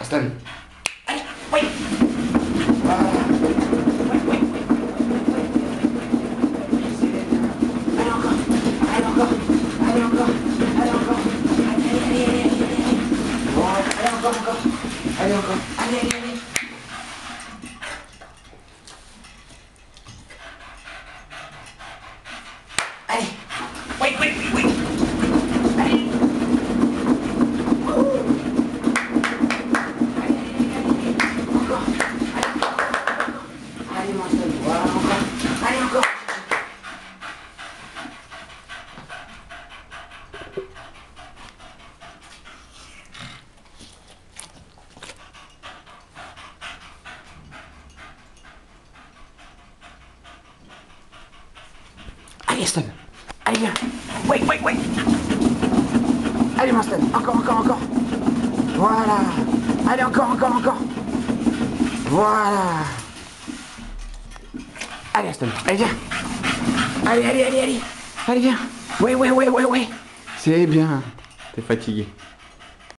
Aston. Allez, oui. Voilà. Allez encore. Allez encore. Allez encore. Allez encore. Allez. Voilà. Allez encore. Allez encore. Allez. Allez. Oui. Allez. Encore. Allez, mon Aston. Voilà, encore. Allez, encore. Allez, Aston. Allez, viens. Oui. Allez, mon Aston. Encore. Voilà. Allez, encore. Voilà. Allez, Aston. Allez, viens. Allez. Allez, viens. Oui. C'est bien. T'es fatigué.